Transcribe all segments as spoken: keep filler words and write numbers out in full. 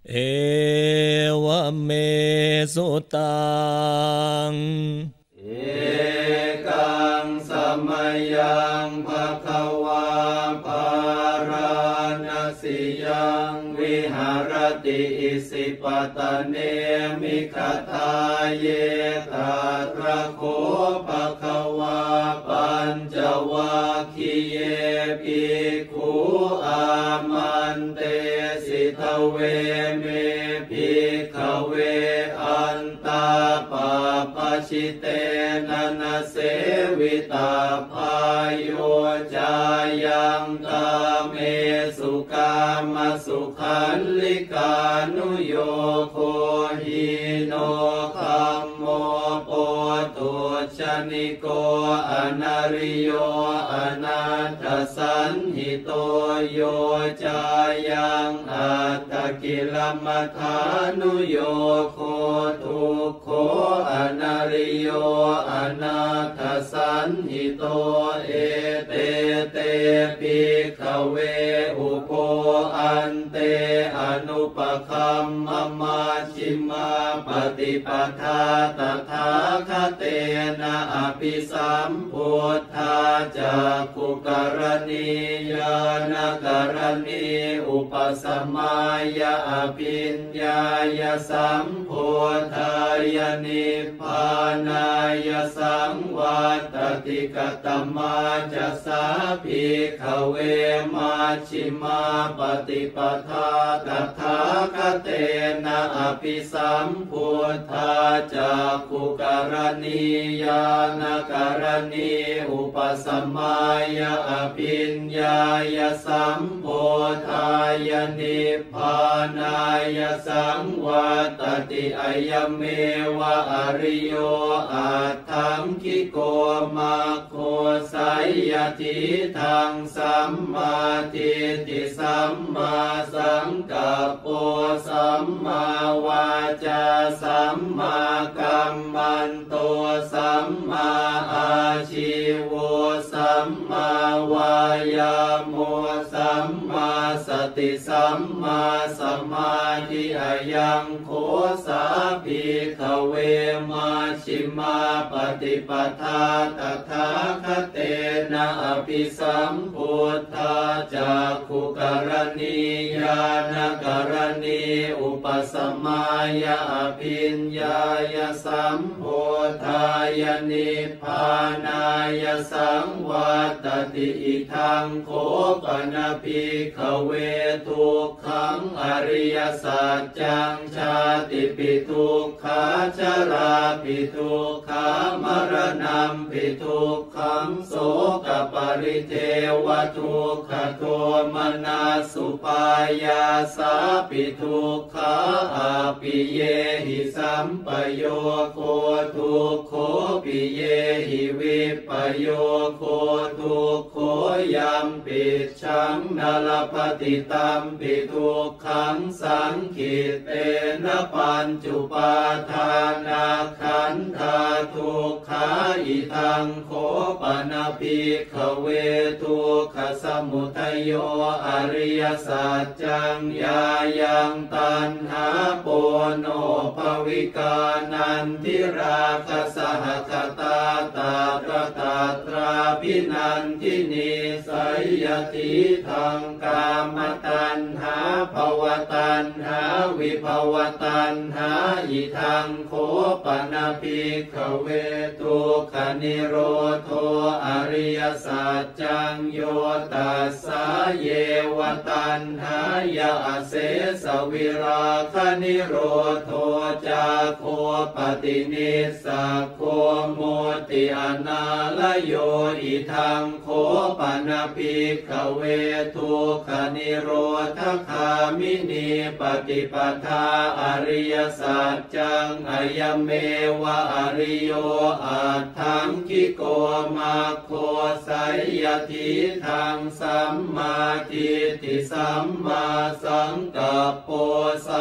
เอวเมสุตังเอกังสมัยยังภควาภารณสิยังวิหารติอิสิปตะเนมิคทาเยตาตระโคภควาปัญจวัคคีเยภิกขุอามันเตสิทเวเมภิกขเวอันตาปาปชิเตนะนะเสวิตาภายโยจายังกาเมสุกามสุขันลิกานุโยโคหิโนคัมโมโปตุชนิโกอนาริโยอนาถสันหิโตโยจายังอัตตกิลมัฏฐานุโยโคทุกโขอนาริโยอนาถสันหิโตเอเตเตภิกขเวอุโปอันเตอนุปคัมมมาชิมาปฏิปทาตถาคเตนะอภิสัมพุทธาจักขุกรณียานกรณีอุปสมัยอภิญญายสัมพุทธายนิพพานายสังวัตติกตมาจะสาภิกขเวมาชิมาปฏิปทาตถาคเตนะอภิสัมพุทธาจักขุกรณียานกรณีอุปสมัยอภิญญายสัมพุทธายนิพพานายสังวัตติอายเมวะอริโยอัตถังคิโกมาโคไสยทิทังสัมมาทิฏฐิสัมมาสังกัปโปสัมมาวาจาสัมมากัมมันโตสัมมาอาชีโวสัมมาวายาโมสัมมาสติสัมมาสมาธิอายังโคสาภิกขเวมาชิมาปฏิปทาตถาคเตนะอภิสัมพุทธาจักขุกรณียานกรณีอุปสมัยอภิญญายสัมพุทธายนิพพานายสังวัตติอิทังโคปนภิกขเวทุกขังอริยสัจจังชาติปิทุกขาชราปิทุกขามรณะปิทุกขังโสกปริเทวทุกขโทมนัสสุปายาสาปิทุกขาอาปิเยหิสัมปโยโคทุกโขปิเยหิวิปโยโคทุกโขยัมปิชังนาลปฏิตัมปิทุกขังสังขิเตนะปัญจุปาทานาขันธาทุกขาอิทังโคปนภิกขเวทุกขสมุทัยโยอริยสัจจังยายังตัณหาโปโนภวิกานันทิราคสหคตาตาตระตาตราพินันทินิสัยยติทังกามตัณหาภวตัณหาวิภวตัณหาอิทังโคปนภิกขเวทุกขนิโรโธอริยสัจจังโยตัสสะเยวตัณหายาเสสวิราคนิโรโธจาโคปฏินิสสะโคโมติอนาลโยอิทังโคปนภิกขเวทุกขนิโรธคามินีปฏิปทาอริยสัจจังอายเมวะอริโยอัตถังคิโกมาโคไสยทิทังสัมมาทิฏฐิสัมมาสังกัปโปสั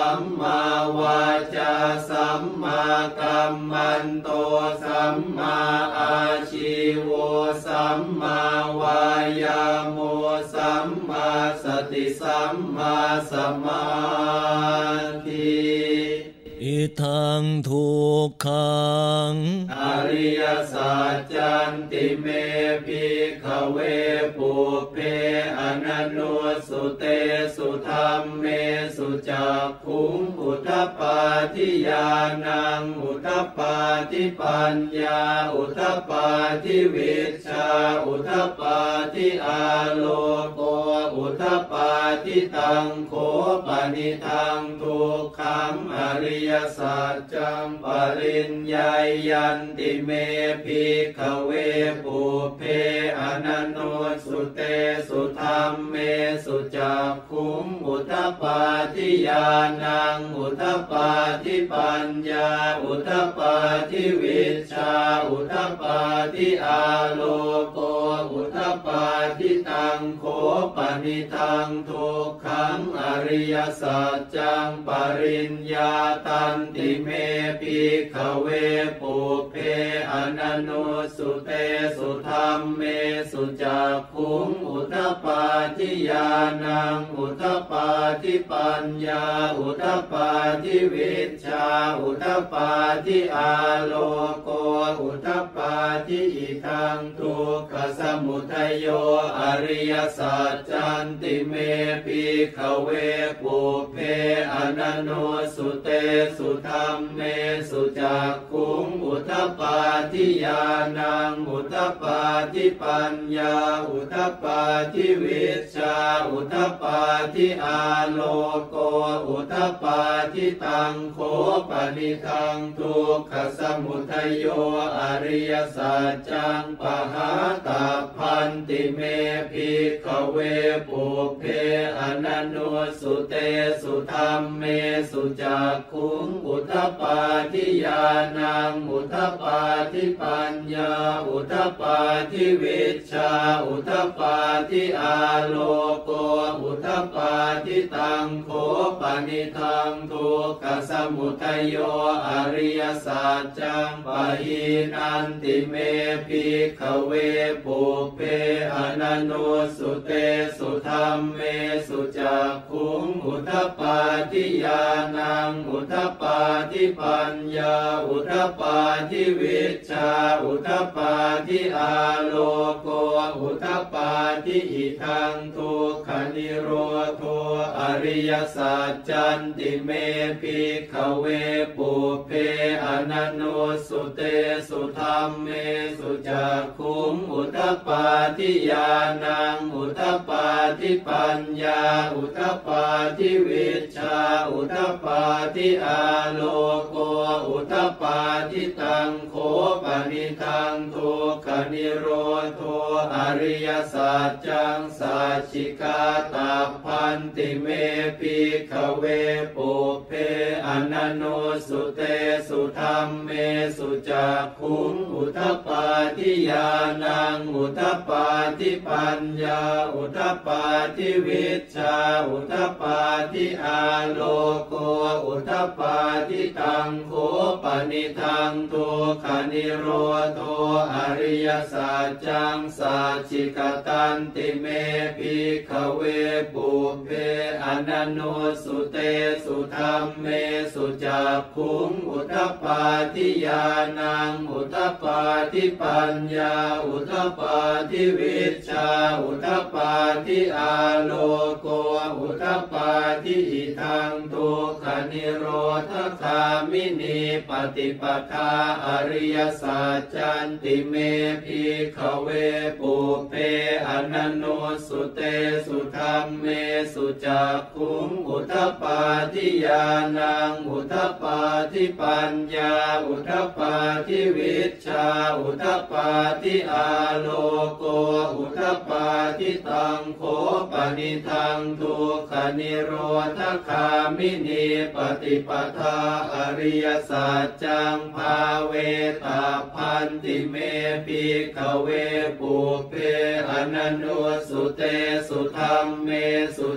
สัมมาวาจาสัมมากัมมันโตสัมมาอาชีโวสัมมาวายาโมสัมมาสติสัมมาสมาธิอิทังทุกขังอริยสัจจันติเมภิกขเวปุเพอนันโนสุเตสุธัมเมสุจักขุงอุทธปาทิญาณังอุทธปาทิปัญญาอุทธปาทิวิชชาอุทธปาทิอาโลโกอุทธปาทิตังโขปนิทังทุกขังอริยสัจจังปริญญายันติเมภิกขเวปุเพอนันโนสุเตสุธัมเมสุจักขุงอุทธปาทิญาณังอุทธปาทิปัญญาอุทธปาทิวิชชาอุทธปาทิอาโลโกอุทธปาทิตังโขปนิทังทุกขังอริยสัจจังปริญญาตันติเมภิกขเวปุเพอนันโนสุเตสุธัมเมสุจักขุงอุทธปาทิญาณังอุทธปาทิปัญญาอุทธปาทิวิชชาอุทธปาทิอาโลโกอุทธปาทิอิทังทุกขสมุทัยโยอริยสัจจันติเมภิกขเวปุเพอนันโนสุเตสุธัมเมสุจักขุงอุทธปาทิญาณังอุทธปาทิปัญญาอุทธปาทิวิชชาอุทธปาทิอาโลโกอุทธปาทิตังโขปนิทังทุกขสมุทัยโยอริยสัจจังปหาตาพันติเมภิกขเวปุเพอนันโนสุเตสุธัมเมสุจักขุงอุทธปาทิญาณังอุทธปาทิปัญญาอุทธปาทิวิชชาอุทธปาทิอาโลโกอุทธปาทิตังโขปนิทังทุกขสมุทัยโยอริยสัจจังปหินันติเมภิกขเวปุเพอนันโนสุเตสุธัมเมสุจักขุงอุทธปาทิญาณังอุทธปาทิปัญญาอุทธปาทิวิชชาอุทธปาทิอาโลโกอุทธปาทิอิทังทุกขนิโรโธอริยสัจจันติเมภิกขเวปุเพอนันโนสุเตสุธัมเมสุจักขุงอุทธปาทิญาณังอุทธปาทิปัญญาอุทธปาทิวิชชาอุทธปาทิอาโลโกอุทธปาทิตังโขปนิทังทุกขนิโรโธอริยสัจจังสัจฉิกาตาพันติเมภิกขเวปุเพอนันโนสุเตสุธัมเมสุจักขุงอุทธปาทิญาณังอุทธปาทิปัญญาอุทธปาทิวิชชาอุทธปาทิอาโลโกอุทธปาทิตังโขปนิทังทุกขนิโรโธอริยสัจจังสัจฉิกตันติเมภิกขเวปุเพอนันโนสุเตสุธัมเมสุจักขุงอุทธปาทิญาณังอุทธปาทิปัญญาอุทธปาทิวิชชาอุทธปาทิอาโลโกอุทธปาทิอิทังทุกขนิโรธคามินีปฏิปทาอริยสัจจันติเมภิกขเวปุเพอนันโนสุเตสุธัมเมสุจักขุงอุทธปาทิญาณังอุทธปาทิปัญญาอุทธปาทิวิชชาอุทธปาทิอาโลโกอุทธปาทิตังโขปนิทังทุกขนิโรธคามินีปฏิปทาอริยสัจจังภาเวตาพันติเมภิกขเวปุเพอนันโนสุเตสุธัมเมสุจัก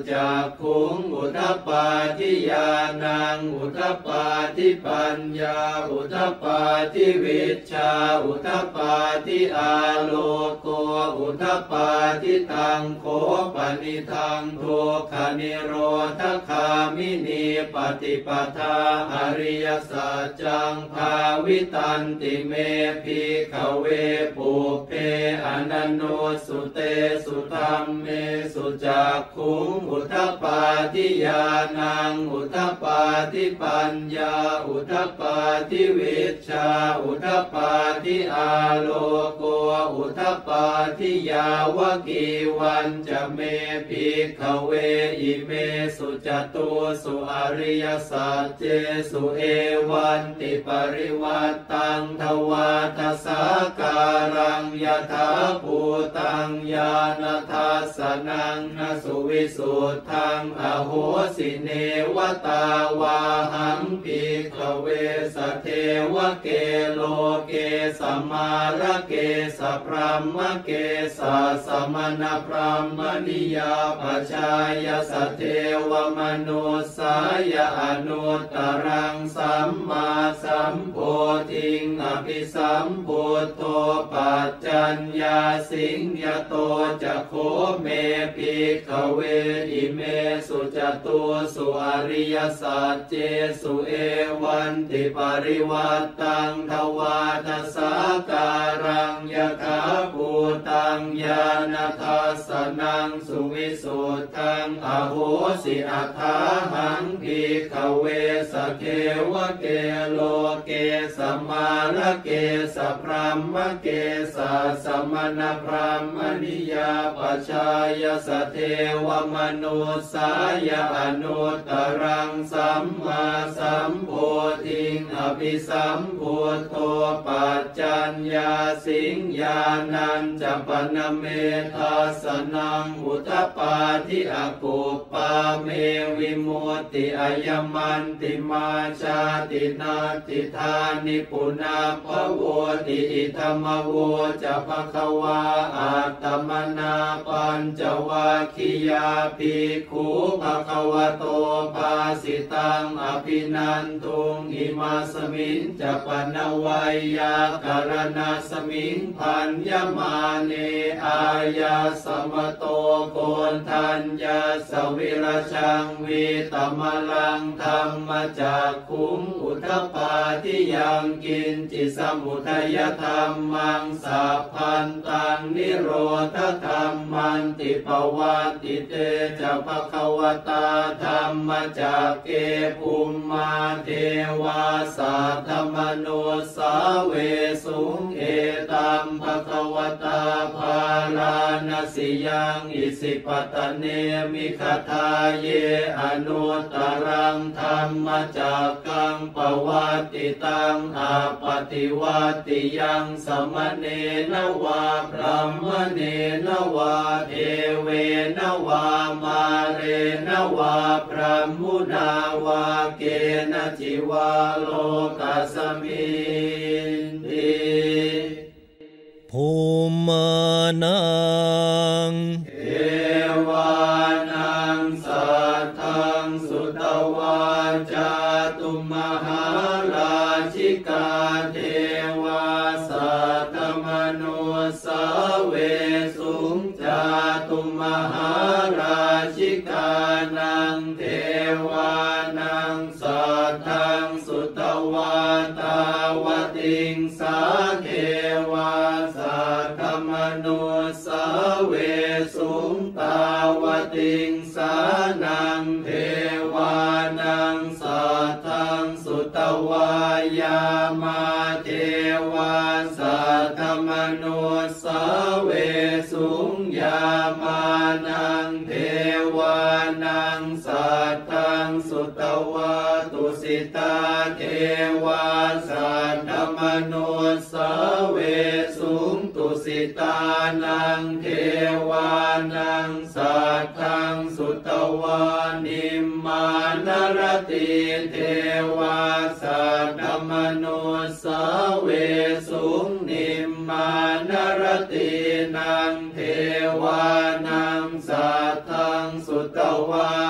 กขุงอุทธัปปาทิญาณังอุทธัปปาทิปัญญาอุทธัปปาทิวิชชาอุทธัปปาทิอาโลโกอุทธัปปาทิตังโคปนิทังทุกขนิโรธคามินีปฏิปทาอริยสัจจังภาวิตันติเมภิกขเวปุเพอนันโนสุเตสุธรรมเมสุจักขุงอุทธัปปาทิญาณังอุทธัปปาทิปัญญาอุทธัปปาทิวิชชาอุทธัปปาทิอาโลโกอุทธัปปาทิยาวกีวันจะเมภิกขเวอิเมสุจตุสุอริยสัจเจสุเอวันติปริวัตตังทวาทสาการังยถาภูตังญาณทัสสนังนสุวิสุทธังอโหสิเนวตาวาหังภิกขเวสเทวเกโลเกสมาระเกสพรหมเกสสมณพรหมนิยาปชายสเทวมนุสายอนุตตรังสัมมาสัมโพธิงอภิสัมพุทโธปัจจัญญาสิงยโตจะโคเมภิกขเวอิเมสุจตุสุอริยสัจเจสุเอวันติปริวัตตังทวาทสาการังยถาภูตังญาณทัสสนังสุวิสุทธังอโหสิอัฏฐาหังภิกขเวสเทวเกโลเกสมาระเกสพรหมเกสสมณพรหมนิยาปชายสเทวมนุสายอนุตตรังสัมมาสัมโพธิงอภิสัมพุทโธปัจจัญญาสิงญาณัญจะปนเมทัสสนังอุทธัปปาทิอกุปปาเมวิมุตติอายมันติมาชาตินาติธานิปุนาภโวติอิธรรมโวจะภควาอัตตมนาปัญจวัคคียาภิกขุภควโตภาสิตังอภินันทุงอิมาสมิงจะปนวัยยาการณาสมิงพันยมาเนอายาสมโตโกนทัญญาสวิรชังวิตมลังธรรมจากขุงอุทธัปปาทิยังกินจิสมุทัยธรรมังสัพพันตังนิโรธธรรมันติปวัตติเตจะภควตาธรรมจากเกภูมิมาเทวาสัทธมโนสาเวสุงเอตัมภควตาภาลานาสิยังอิสิปตเนมิคทาเยอนุตตรังธรรมจากกังปวัตติตังอาปฏิวัติยังสมเนนวาพระมเนนวาเทเวนวามาเรนวาพระมุนาวาเกณจิวาโลกัสมินติภูมานังเอวานังสัทธังสุตวาจาตุมหาราชิกาเทวาสัทธมนุสาเวสุงจาตุมหาราชิกานังเทวานังสัทธังสุตวาตาวติงสาเทวาสัทธมนุสาเวสุงตาวติงสานังเทวานังสัทธังสุตวายามาเทวาสัทธมนุสาเวสุงยามานังเทวานังสัทธังสุตวาตุสิตาเทวาสัทธมนุสาเวสุงตุสิตานังเทวานังสัทธังสุตวานิมมานรติเทวาสัทธมนุสาเวสุงนิมมานรตินังเทวานังสัทธังสุตวา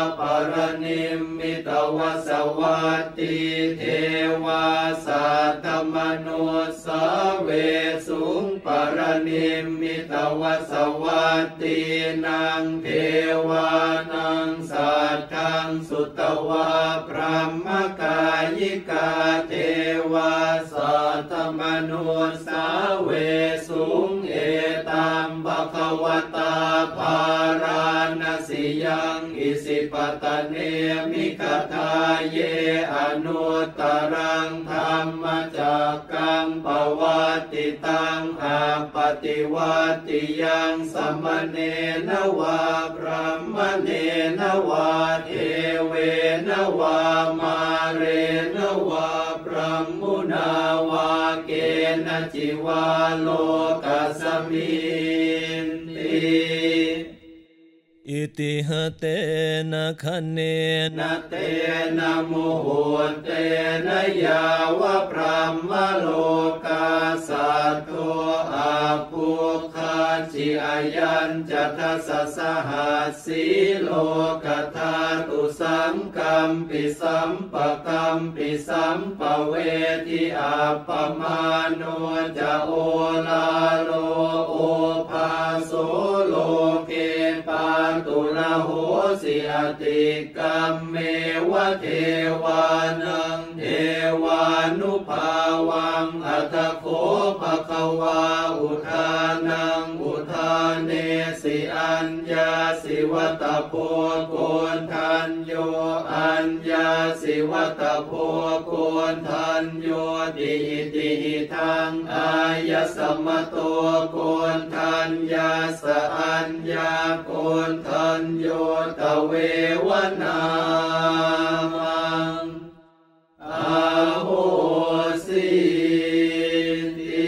รณิมมิตวสวัตติเทวาสัตตมนุสาเวสุงปรณิมมิตวสวัตตินางเทวานังสัตตังสุตวะพระมกายิกาเทวาสัตตมนุสาเวสุงเอตัมภควตาภารานสิยังอิสิปตเนมิกทาเยอนุตตรังธรรมจักกังปวัตติตังอาปฏิวัติยังสมเนนวาพระมเนนวาเทเวนวามาเรนวาพระมุนาวาเกณจิวาโลกัสมินติอิติหะเตนะคะเนนะเตนะโมโหเตนะยาวะพระมโลกาสัตโตอาภูคาจิอายัญจัตสัสหัสสีโลกธาตุสังกัมปิสัมปะกัมปิสัมปะเวทิอาปมาโนจะโอลาโลโอภาโสโลเกปาตุระโหสิอติกัมเมวะเทวานังเทวานุภาวังอัตโคภควาอุทานังอุทานเนสิอัญญาสิวัตโพโกนทันโยอัญญาสิวัตโพโกนทันโยติติทังอายสมโตโกนทันยาสอัญญาโกนทันโยตเววนามังอาโหสิติ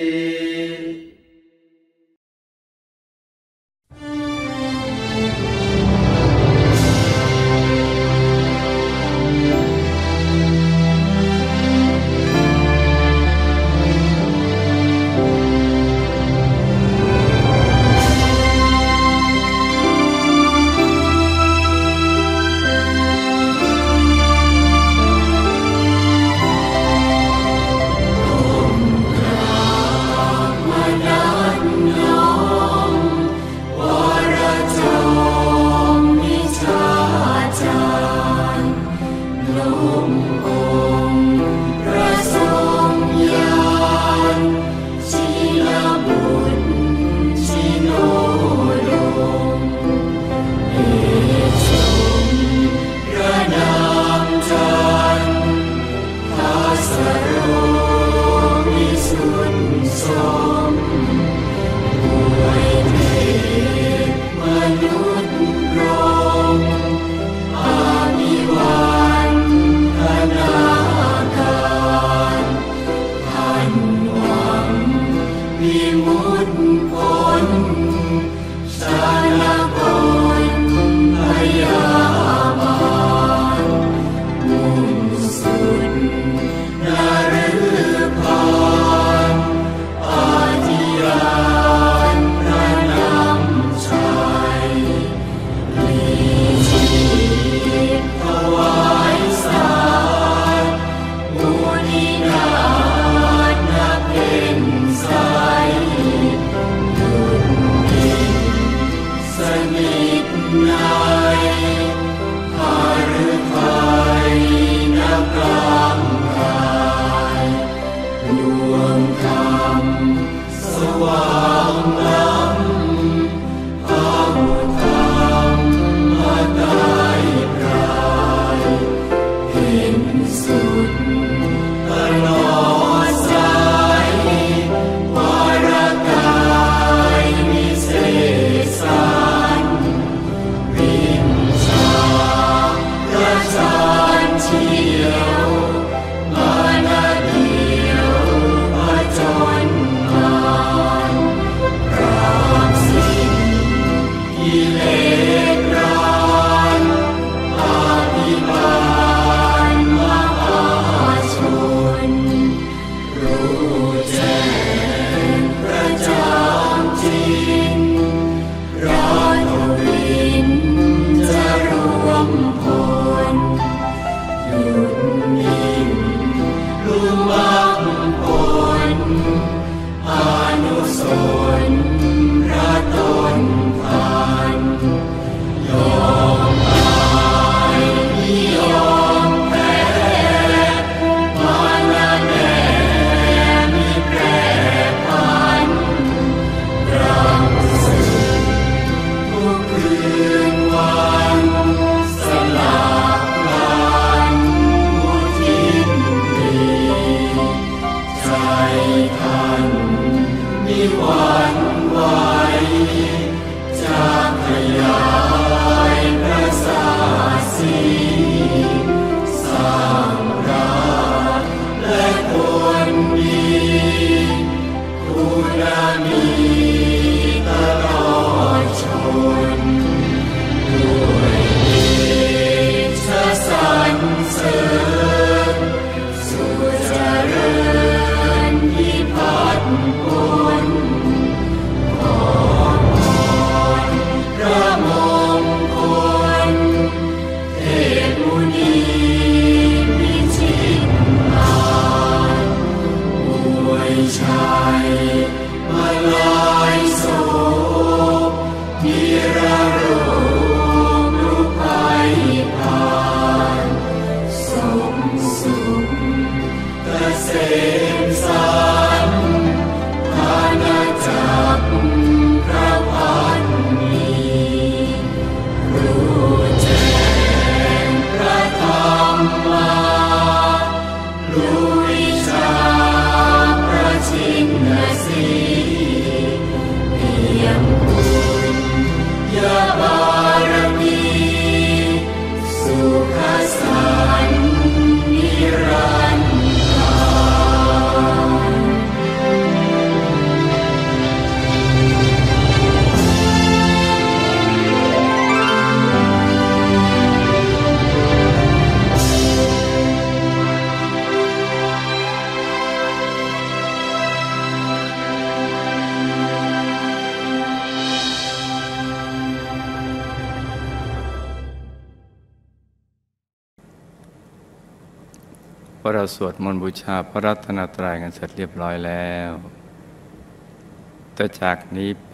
อเราสวดมนต์บูชาพระรัตนตรัยกันเสร็จเรียบร้อยแล้วแต่จากนี้ไป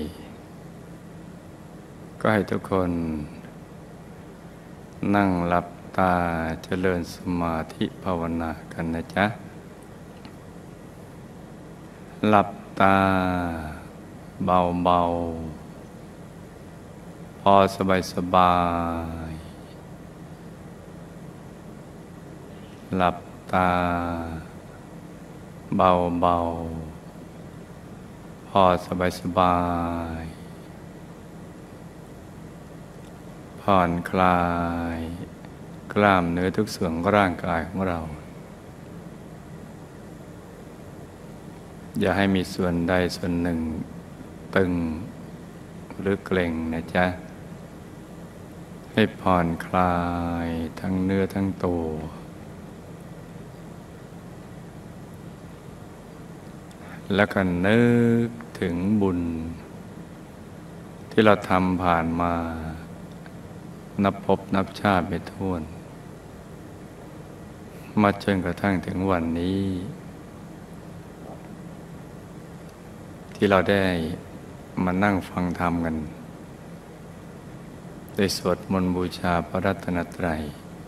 ก็ให้ทุกคนนั่งหลับตาเจริญสมาธิภาวนากันนะจ๊ะหลับตาเบาๆพอสบายสบายหลับตาเบาๆพอสบายสบายผ่อนคลายกล้ามเนื้อทุกส่วนของร่างกายของเราอย่าให้มีส่วนใดส่วนหนึ่งตึงหรือเกร็งนะจ๊ะให้ผ่อนคลายทั้งเนื้อทั้งตัวแล้วก็นึกถึงบุญที่เราทำผ่านมานับพบนับชาติไม่ถ้วนมาจนกระทั่งถึงวันนี้ ที่เราได้มานั่งฟังธรรมกันได้สวดมนต์บูชาพระรัตนตรัย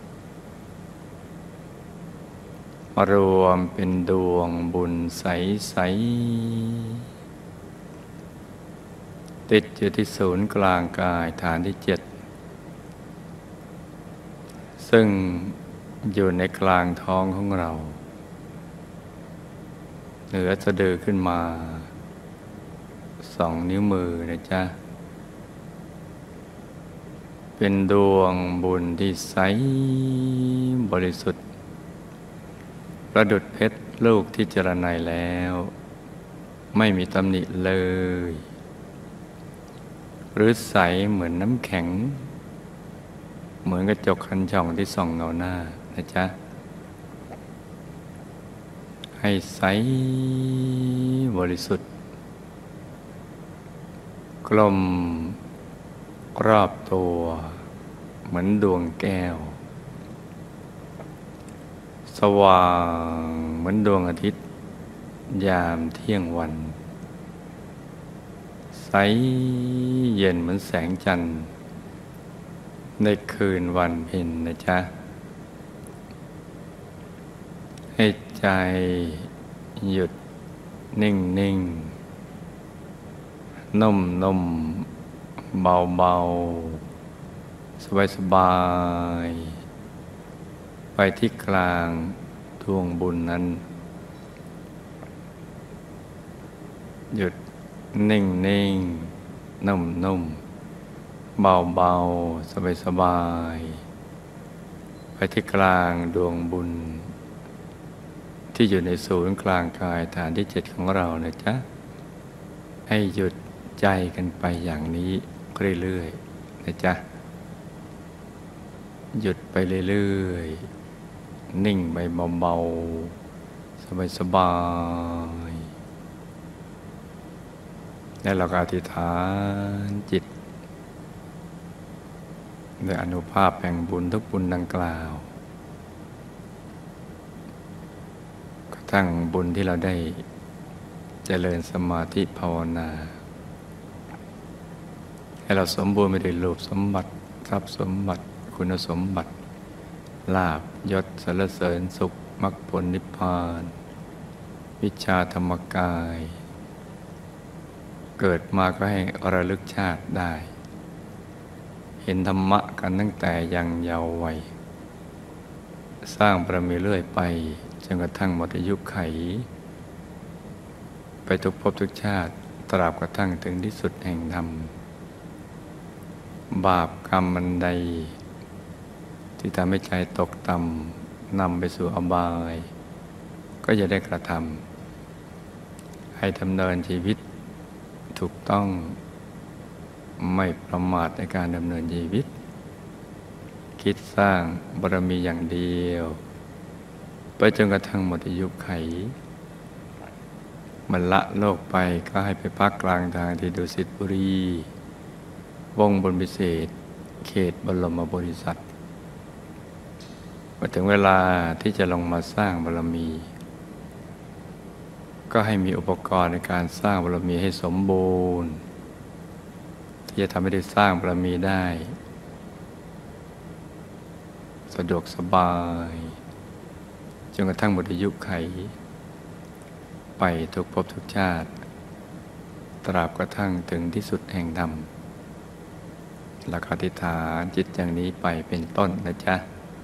มารวมเป็นดวงบุญใสๆติดอยู่ที่ศูนย์กลางกายฐานที่เจ็ดซึ่งอยู่ในกลางท้องของเราเหนือสะดือขึ้นมาสองนิ้วมือนะจ๊ะเป็นดวงบุญที่ใสบริสุทธิ์ประดุจเพชรลูกที่เจรไนแล้วไม่มีตำหนิเลยหรือใสเหมือนน้ำแข็งเหมือนกระจกคันช่องที่ส่องเงาหน้านะจ๊ะให้ใสบริสุทธิ์กลมรอบตัวเหมือนดวงแก้วสว่างเหมือนดวงอาทิตย์ยามเที่ยงวันใสเย็นเหมือนแสงจันทร์ในคืนวันเพ็ญนะจ๊ะให้ใจหยุดนิ่งนิ่งนุ่มนุ่มเบาเบาสบายสบายไปที่กลางดวงบุญนั้นหยุดนิ่งนิ่งนุ่มนุ่มเบาเบาสบายสบายไปที่กลางดวงบุญที่อยู่ในศูนย์กลางกายฐานที่เจ็ดของเรานะจ๊ะให้หยุดใจกันไปอย่างนี้เรื่อยๆนะจ๊ะหยุดไปเรื่อยๆนิ่งไปเบาๆสบายๆแล้วเราก็อธิษฐานจิตโดยอนุภาพแห่งบุญทุกบุญดังกล่าวกระทั่งบุญที่เราได้เจริญสมาธิภาวนาให้เราสมบูรณ์ไปด้วยรูปสมบัติทรัพย์สมบัติคุณสมบัติลาภยศสรรเสริญสุขมรรคผลนิพพานวิชาธรรมกายเกิดมาก็ให้ระลึกชาติได้เห็นธรรมะกันตั้งแต่ยังเยาว์วัยสร้างบารมีเรื่อยไปจนกระทั่งหมดอายุไขไปทุกภพทุกชาติตราบกระทั่งถึงที่สุดแห่งธรรมบาปกรรมมันใดที่ทำให้ใจตกต่ำนำไปสู่อบายก็จะได้กระทำให้ดำเนินชีวิตถูกต้องไม่ประมาทในการดำเนินชีวิตคิดสร้างบารมีอย่างเดียวไปจนกระทั่งหมดอายุไขมันละโลกไปก็ให้ไปพักกลางทางที่ดุสิตบุรีวงบนพิเศษเขตบรมบริษัทมาถึงเวลาที่จะลงมาสร้างบารมีก็ให้มีอุปกรณ์ในการสร้างบารมีให้สมบูรณ์ที่จะทำให้ได้สร้างบารมีได้สะดวกสบายจนกระทั่งหมดอายุไขไปทุกภพทุกชาติตราบกระทั่งถึงที่สุดแห่งธรรมหลักอธิษฐานจิตอย่างนี้ไปเป็นต้นนะจ๊ะ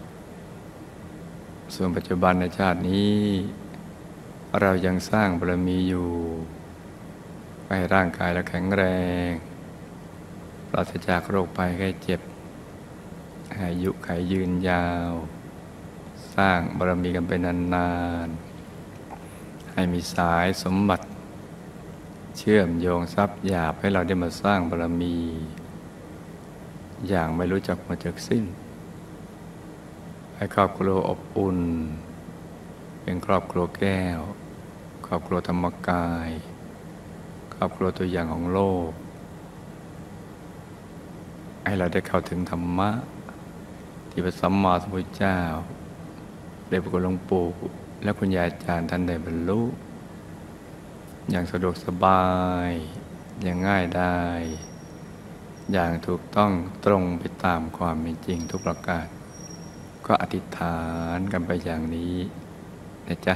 ส่วนปัจจุบันในชาตินี้เรายังสร้างบารมีอยู่ให้ร่างกายเราแข็งแรงปราศจากโรคภัยไข้เจ็บอายุขัยยืนยาวสร้างบารมีกันไปนานๆให้มีสายสมบัติเชื่อมโยงทรัพย์หยาบให้เราได้มาสร้างบารมี อย่างไม่รู้จักมาจากสิ้นให้ครอบครัวอบอุ่นเป็นครอบครัวแก้วครอบครัวธรรมกายครอบครัวตัวอย่างของโลกให้เราได้เข้าถึงธรรมะที่พระสัมมาสัมพุทธเจ้าได้พระคุณหลวงปู่และคุณยายอาจารย์ท่านได้บรรลุอย่างสะดวกสบายอย่างง่ายได้อย่างถูกต้องตรงไปตามความเป็นจริงทุกประการก็อธิษฐานกันไปอย่างนี้นะจ๊ะ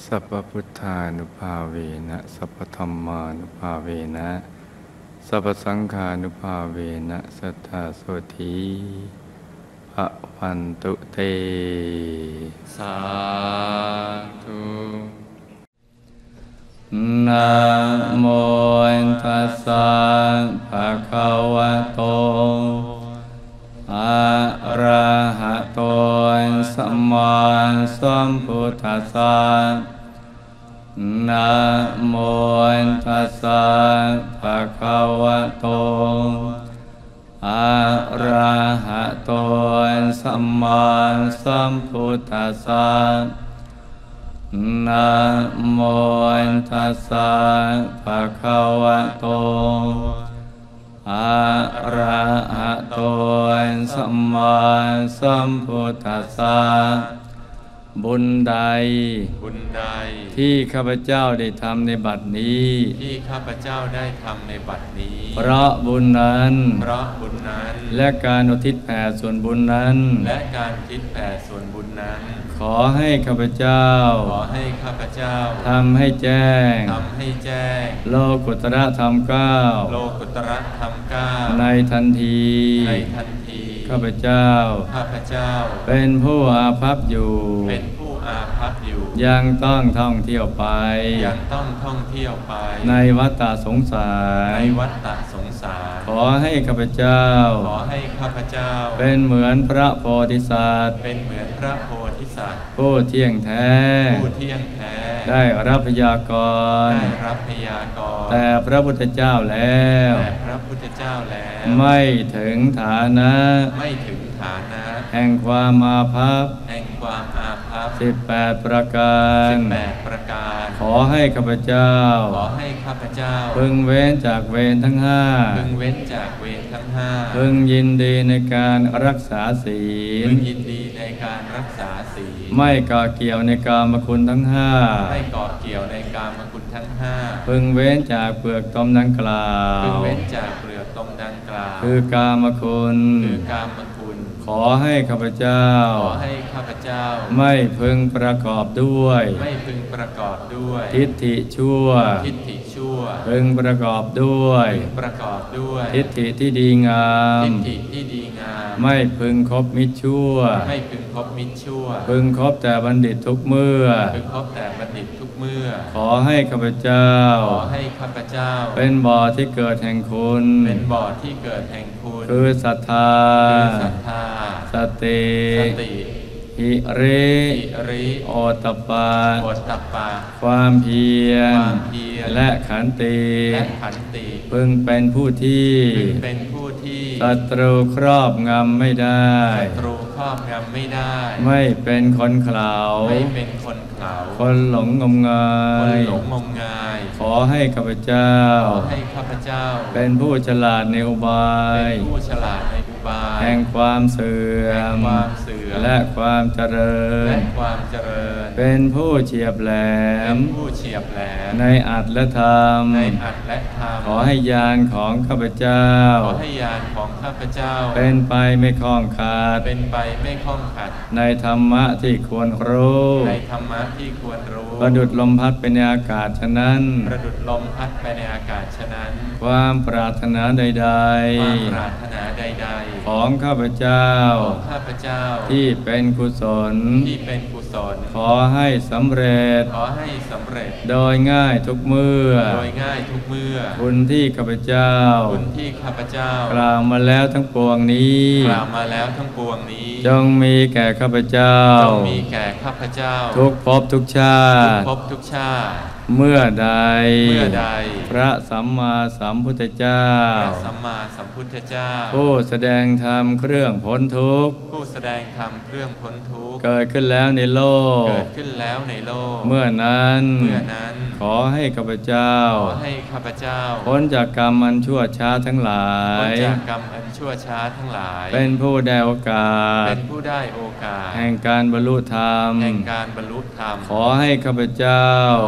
สัพพพุทธานุภาเวนะสัพพธัมมานุภาเวนะสัพพสังฆานุภาเวนะสัทธาโสธีภะวันตุเตสาธุนะโมตัสสะภะคะวะโตอะระหะโตสัมมาสัมพุทธัสสะนะโมตัสสะภะคะวะโตอะระหะโตสัมมาสัมพุทธัสสะนะโมตัสสะภะคะวะโตอะระหะโตสัมมาสัมพุทธัสสะบุญใดบุญใดที่ข้าพเจ้าได้ทำในบัดนี้ที่ข้าพเจ้าได้ทำในบัดนี้เพราะบุญนั้นเพราะบุญนั้นและการอุทิศแผ่ส่วนบุญนั้นและการอุทิศแผ่ส่วนบุญนั้นขอให้ข้าพเจ้าขอให้ข้าพเจ้าทำให้แจ้งทำให้แจ้งโลกุตระธรรมเก้าโลกุตระธรรมเก้าในทันทีในทันทีข้าพเจ้าข้าพเจ้าเป็นผู้อาภัพอยู่เป็นผู้อาภัพอยู่ยังต้องท่องเที่ยวไปยังต้องท่องเที่ยวไปในวัฏฏะสงสารในวัฏฏะสงสารขอให้ข้าพเจ้าขอให้ข้าพเจ้าเป็นเหมือนพระโพธิสัตว์เป็นเหมือนพระโพธิสัตว์ผู้เที่ยงแท้ผู้เที่ยงแท้ได้รับพยากรณ์ได้รับพยากรณ์แต่พระพุทธเจ้าแล้วแต่พระพุทธเจ้าแล้วไม่ถึงฐานะไม่ถึงฐานะแห่งความอาภัพแห่งความอาภัพสิบแปดประการสิบแปดประการขอให้ข้าพเจ้าขอให้ข้าพเจ้าพึงเว้นจากเวรทั้งห้าพึงเว้นจากเวรทั้งห้าพึงยินดีในการรักษาศีลพึงยินดีในการรักษาศีลไม่เกาะเกี่ยวในกามคุณทั้งห้าไม่เกาะเกี่ยวในกามคุณทั้งห้าพึงเว้นจากเปลือกตมดังกล่าวพึงเว้นจากเปลือกตมดังกล่าวคือกามคุณคือกามคุณขอให้ข้าพเจ้าขอให้ข้าพเจ้าไม่พึงประกอบด้วยไม่พึงประกอบด้วยทิฏฐิชั่วทิฏฐิชั่วพึงประกอบด้วยประกอบด้วยทิฏฐิที่ดีงามทิฏฐิที่ดีงามไม่พึงคบมิจชั่วไม่พึงคบมิจชั่วพึงคบแต่บัณฑิตทุกเมื่อพึงคบแต่บัณฑิตทุกเมื่อขอให้ข้าพเจ้าขอให้ข้าพเจ้าเป็นบ่อที่เกิดแห่งคุณเป็นบ่อที่เกิดแห่งคุณคือศรัทธาคือศรัทธาสติสติหิริริโอตตัปปะโอตตัปปะความเพียรและขันติและขันติพึงเป็นผู้ที่พึงเป็นผู้ที่ศัตรูครอบงำไม่ได้ศัตรูครอบงำไม่ได้ไม่เป็นคนเขลาไม่เป็นคนเขลาคนหลงงมงายคนหลงงมงายขอให้ข้าพเจ้าขอให้ข้าพเจ้าเป็นผู้ฉลาดในอุบายเป็นผู้ฉลาดในอุบายแห่งความเสื่อมและความเจริญและความเจริญเป็นผู้เฉียบแหลมเป็นผู้เฉียบแหลมในอัตและธรรมในอัตและธรรมขอให้ญาณของข้าพเจ้าขอให้ญาณของข้าพเจ้าเป็นไปไม่คล้องขาดเป็นไปไม่คล้องขัดในธรรมะที่ควรรู้ในธรรมะที่ควรรู้ประดุจลมพัดไปในอากาศฉะนั้นประดุจลมพัดไปในอากาศฉะนั้นความปรารถนาใดๆความปรารถนาใดๆของข้าพเจ้าของข้าพเจ้าที่เป็นกุศลที่เป็นกุศลขอให้สำเร็จขอให้สำเร็จโดยง่ายทุกเมื่อโดยง่ายทุกเมื่อบุญที่ข้าพเจ้าบุญที่ข้าพเจ้ากล่าวมาแล้วทั้งปวงนี้กล่าวมาแล้วทั้งปวงนี้จงมีแก่ข้าพเจ้าจงมีแก่ข้าพเจ้าทุกภพทุกชาติทุกภพทุกชาติเมื่อใดเมื่อใดพระสัมมาสัมพุทธเจ้าพระสัมมาสัมพุทธเจ้าผู้แสดงธรรมเครื่องพ้นทุกข์ผู้แสดงธรรมเครื่องพ้นทุกข์เกิดขึ้นแล้วในโลกเกิดขึ้นแล้วในโลกเมื่อนั้นเมื่อนั้นขอให้ข้าพเจ้าขอให้ข้าพเจ้าพ้นจากกรรมอันชั่วช้าทั้งหลายพ้นจากกรรมอันชั่วช้าทั้งหลายเป็นผู้ได้โอกาสเป็นผู้ได้โอกาสแห่งการบรรลุธรรมแห่งการบรรลุธรรมขอให้ข้าพเจ้าขอให้ข้าพ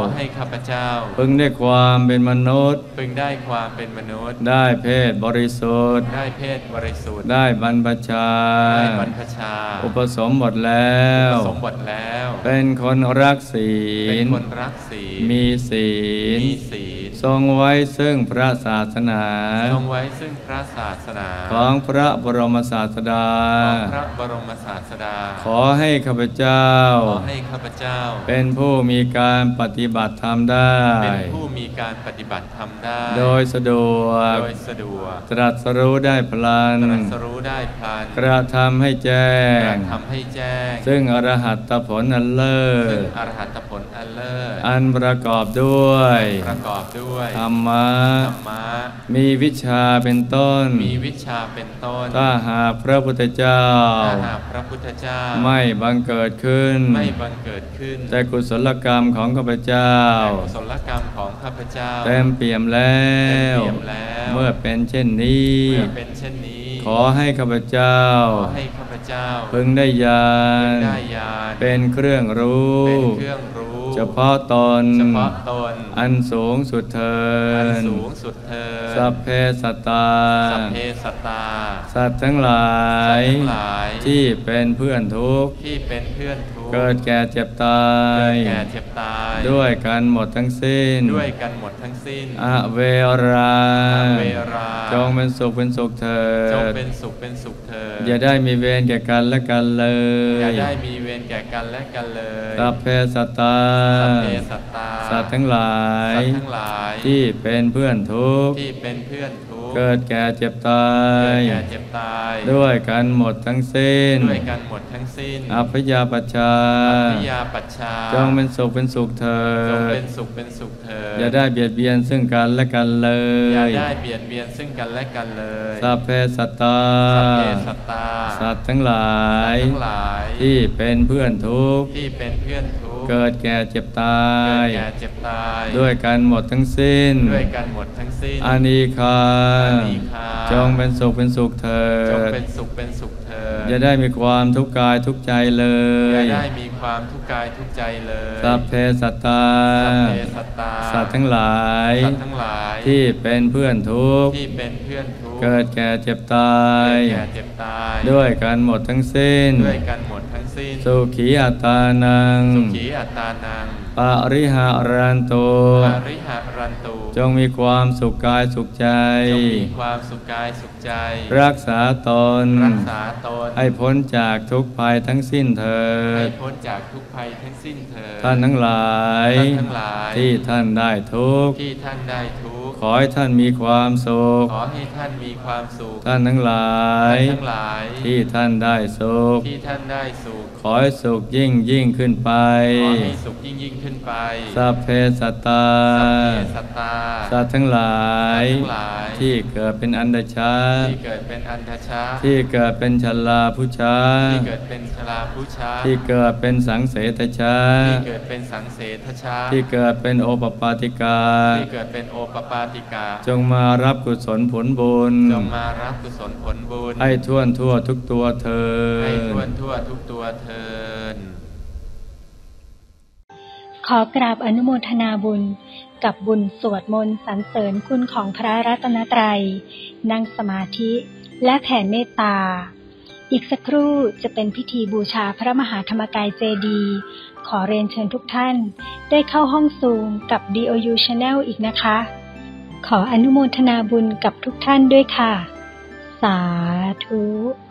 พเจ้าพึงได้ความเป็นมนุษย์พึงได้ความเป็นมนุษย์ได้เพศบริสุทธิ์ได้เพศบริสุทธิ์ได้บรรพชาได้บรรพชาอุปสมบทแล้วอุปสมบทแล้วเป็นคนรักศีลเป็นคนรักศีลมีศีลมีศีลทรงไว้ซึ่งพระศาสนาทรงไว้ซึ่งพระศาสนาของพระบรมศาสดาของพระบรมศาสดาขอให้ข้าพเจ้าขอให้ข้าพเจ้าเป็นผู้มีการปฏิบัติธรรมได้เป็นผู้มีการปฏิบัติธรรมได้โดยสะดวกโดยสะดวกตรัสรู้ได้พลันตรัสรู้ได้พลันกระทำให้แจ้งกระทำให้แจ้งซึ่งอรหัตผลอันเลิศซึ่งอรหัตผลอันเลิศอันประกอบด้วยประกอบด้วยธรรมะธรรมะมีวิชาเป็นต้นมีวิชาเป็นต้นถ้าหากพระพุทธเจ้าถ้าหากพระพุทธเจ้าไม่บังเกิดขึ้นไม่บังเกิดขึ้นแต่กุศลกรรมของข้าพเจ้าแต่กุศลกรรมของข้าพเจ้าเต็มเปี่ยมแล้วเมื่อเป็นเช่นนี้เมื่อเป็นเช่นนี้ขอให้ข้าพเจ้าขอให้ข้าพเจ้าพึงได้ญาณเป็นเครื่องรู้เป็นเครื่องรู้เฉพาะตนเฉพาะตนอันสูงสุดเถิดอันสูงสุดเถิดสัพเพสัตตาสัพเพสัตตาสัตว์ทั้งหลายที่เป็นเพื่อนทุกข์ที่เป็นเพื่อนทุกข์เกิดแก่เจ็บตายเกิดแก่เจ็บตายด้วยกันหมดทั้งสิ้นด้วยกันหมดทั้งสิ้นอเวราอเวราจงเป็นสุขเป็นสุขเถิดจงเป็นสุขเป็นสุขเถิดอย่าได้มีเวรแก่กันและกันเลยอย่าได้มีเวรแก่กันและกันเลยสัพเพสัตตาสัพเพสัตตาสัตว์ทั้งหลายสัตว์ทั้งหลายที่เป็นเพื่อนทุกข์ที่เป็นเพื่อนทุกข์เกิดแก่เจ็บตายเกิดแก่เจ็บตายด้วยกันหมดทั้งสิ้นด้วยกันหมดทั้งสิ้นอัพยาปัชชาอัพยาปัชชาจงเป็นสุขเป็นสุขเถิดจงเป็นสุขเป็นสุขเถิดอย่าได้เบียดเบียนซึ่งกันและกันเลยอย่าได้เบียดเบียนซึ่งกันและกันเลยสัพเพสัตตาสัพเพสัตตาสัตว์ทั้งหลายทั้งหลายที่เป็นเพื่อนทุกข์ที่เป็นเพื่อนทุกข์เกิดแก่เจ็บตายเกิดแก่เจ็บตายด้วยกันหมดทั้งสิ้นด้วยกันหมดทั้งสิ้นอานิคาอานิคาจงเป็นสุขเป็นสุขเถิดจงเป็นสุขเป็นสุขเถิดอย่าได้มีความทุกข์กายทุกข์ใจเลยอย่าได้มีความทุกข์กายทุกข์ใจเลยสัพเพสัตตาสัพเพสัตตาสัตว์ทั้งหลายสัตว์ทั้งหลายที่เป็นเพื่อนทุกข์ที่เป็นเพื่อนทุกข์เกิดแก่เจ็บตายเกิดแก่เจ็บตายด้วยกันหมดทั้งสิ้นด้วยกันหมดทั้งสิ้นสุขีอัตตานังสุขีอัตตานังปริหารันตุปริหารันตุจงมีความสุขกายสุขใจจงมีความสุขกายสุขใจรักษาตนรักษาตนให้พ้นจากทุกภัยทั้งสิ้นเถิดให้พ้นจากทุกภัยทั้งสิ้นเถิดท่านทั้งหลายท่านทั้งหลายที่ท่านได้ทุกข์ที่ท่านได้ทุกข์ขอให้ท่านมีความสุขขอให้ท่านมีความสุขท่านทั้งหลายทั้งหลายที่ท่านได้สุขที่ท่านได้สุขขอให้สุขยิ่งยิ่งขึ้นไปขอให้สุขยิ่งยิ่งขึ้นไปสัพเพสัตตาสัพเพสัตตาสัตว์ทั้งหลายที่เกิดเป็นอันดชาที่เกิดเป็นอันดชาที่เกิดเป็นชลาภุชาที่เกิดเป็นชลาภุชาที่เกิดเป็นสังเสทชาที่เกิดเป็นสังเสทชาที่เกิดเป็นโอปปาติกาที่เกิดเป็นโอปปาติกาจงมารับกุศลผลบุญจงมารับกุศลผลบุญให้ทั่วทั่วทุกตัวเถิดให้ทั่วทั่วทุกตัวเถิดขอกราบอนุโมทนาบุญกับบุญสวดมนต์สรรเสริญคุณของพระรัตนตรัยนั่งสมาธิและแผ่เมตตาอีกสักครู่จะเป็นพิธีบูชาพระมหาธรรมกายเจดีย์ขอเรียนเชิญทุกท่านได้เข้าห้องซูมกับ ดี โอ ยู Channel อีกนะคะขออนุโมทนาบุญกับทุกท่านด้วยค่ะสาธุ